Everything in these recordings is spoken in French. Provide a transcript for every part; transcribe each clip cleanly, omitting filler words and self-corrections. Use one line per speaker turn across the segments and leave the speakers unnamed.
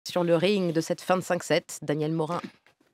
Sur le ring de cette fin de 5-7, Daniel Morin.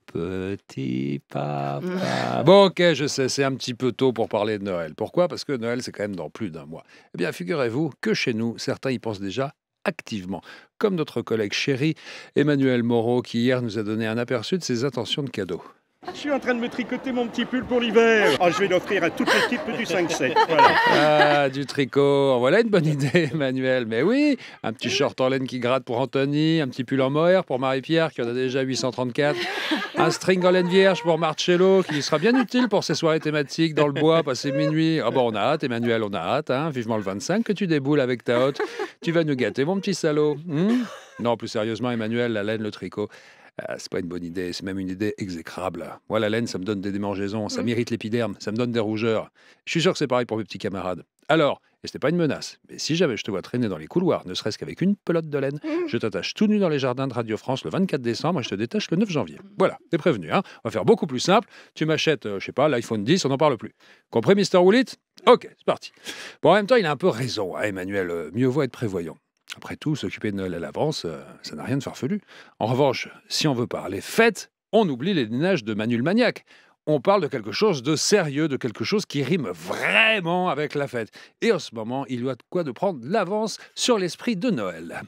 Petit papa. Bon, ok, je sais, c'est un petit peu tôt pour parler de Noël. Pourquoi? Parce que Noël, c'est quand même dans plus d'un mois. Eh bien, figurez-vous que chez nous, certains y pensent déjà activement. Comme notre collègue chéri, Emmanuel Moreau, qui hier nous a donné un aperçu de ses intentions de cadeau.
Je suis en train de me tricoter mon petit pull pour l'hiver. Oh, je vais l'offrir à toute l'équipe du 5-7. Voilà.
Ah, du tricot. Voilà une bonne idée, Emmanuel. Mais oui, un petit short en laine qui gratte pour Anthony, un petit pull en mohair pour Marie-Pierre, qui en a déjà 834, un string en laine vierge pour Marcello, qui sera bien utile pour ses soirées thématiques dans le bois, passer minuit. Ah bon, on a hâte, Emmanuel, on a hâte. Hein. Vivement le 25 que tu déboules avec ta hotte. Tu vas nous gâter, mon petit salaud. Non, plus sérieusement, Emmanuel, la laine, le tricot. C'est pas une bonne idée, c'est même une idée exécrable. Moi, la laine, ça me donne des démangeaisons, ça m'irrite l'épiderme, ça me donne des rougeurs. Je suis sûr que c'est pareil pour mes petits camarades. Alors, et c'était pas une menace, mais si jamais je te vois traîner dans les couloirs, ne serait-ce qu'avec une pelote de laine, je t'attache tout nu dans les jardins de Radio France le 24 décembre et je te détache le 9 janvier. Voilà, t'es prévenu, hein. On va faire beaucoup plus simple. Tu m'achètes, je sais pas, l'iPhone 10, on n'en parle plus. Compris, Mister Woolit? Ok, c'est parti. Bon, en même temps, il a un peu raison, hein, Emmanuel. Mieux vaut être prévoyant. Après tout, s'occuper de Noël à l'avance, ça n'a rien de farfelu. En revanche, si on veut parler fête, on oublie les neiges de Manu le Maniaque. On parle de quelque chose de sérieux, de quelque chose qui rime vraiment avec la fête. Et en ce moment, il y a de quoi de prendre l'avance sur l'esprit de Noël.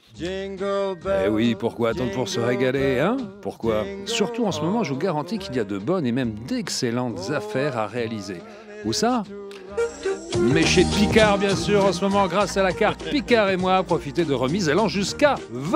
Eh oui, pourquoi attendre pour se régaler, hein? Pourquoi? Surtout en ce moment, je vous garantis qu'il y a de bonnes et même d'excellentes affaires à réaliser. Où ça? Mais chez Picard, bien sûr, en ce moment, grâce à la carte Picard et moi, profitez de remises allant jusqu'à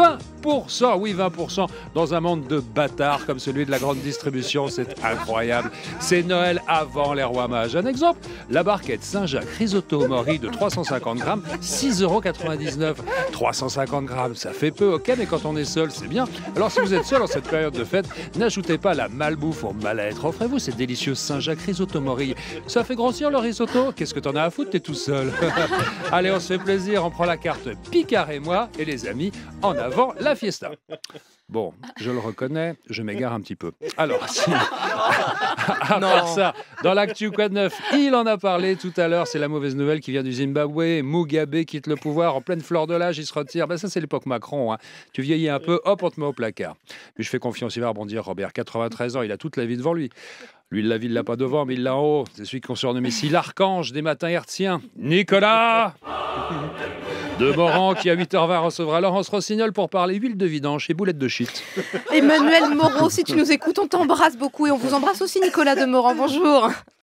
20%. Oui, 20% dans un monde de bâtards comme celui de la grande distribution. C'est incroyable. C'est Noël avant les rois mages. Un exemple, la barquette Saint-Jacques risotto mori de 350 grammes, 6,99 €. 350 grammes, ça fait peu, ok, mais quand on est seul, c'est bien. Alors si vous êtes seul en cette période de fête, n'ajoutez pas la malbouffe au mal-être. Offrez-vous ces délicieux Saint-Jacques risotto mori. Ça fait grossir le risotto. Qu'est-ce que t'en as à foutre, t'es tout seul. Allez, on se fait plaisir, on prend la carte Picard et moi, et les amis, en avant la fiesta. Bon, je le reconnais, je m'égare un petit peu. Alors, si... à part ça, dans l'actu quoi de neuf, il en a parlé tout à l'heure, c'est la mauvaise nouvelle qui vient du Zimbabwe. Mugabe quitte le pouvoir en pleine fleur de l'âge, il se retire. Ben ça, c'est l'époque Macron. Hein. Tu vieillis un peu, hop, on te met au placard. Mais je fais confiance, il va rebondir, Robert. 93 ans, il a toute la vie devant lui. Lui, la vie, il l'a pas devant, mais il l'a en haut. C'est celui qu'on surnomme ici l'archange des matins hertziens. Nicolas de Morand qui à 8h20 recevra Laurence Rossignol pour parler huile de vidange et boulettes de shit.
Emmanuel Moreau, si tu nous écoutes, on t'embrasse beaucoup et on vous embrasse aussi, Nicolas de Morand. Bonjour.